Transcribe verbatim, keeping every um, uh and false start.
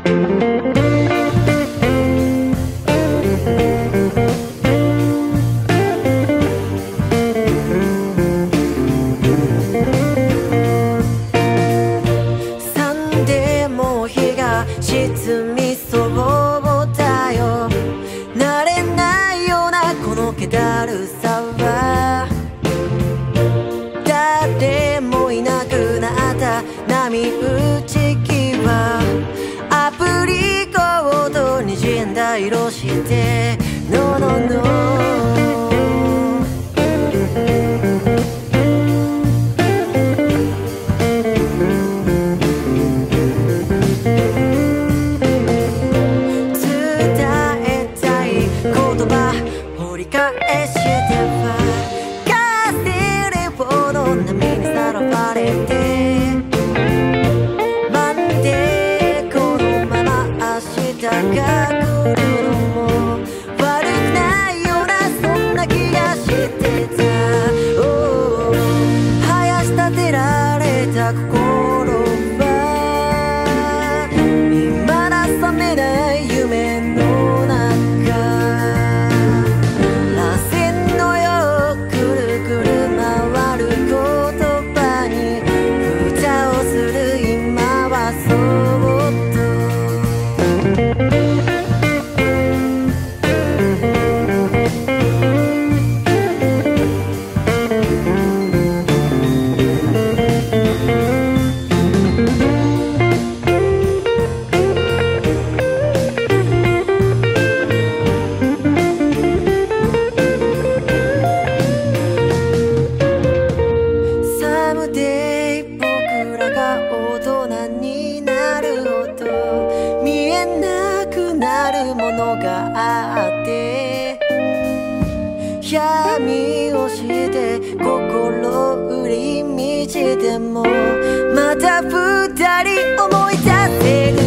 沈みそうだよ。慣れないようなこの気だるさは誰もいなくなった波打ち際、アプリコートにじんだ色してノノノ掘り返してはカステレポの波にさらわれて、待ってこのまま明日が来るのも悪くないようなそんな気がしてた。oh、生やし立てられた心は未だ覚めない夢の中、ものがあって闇をして心売り道でもまた二人思い出せる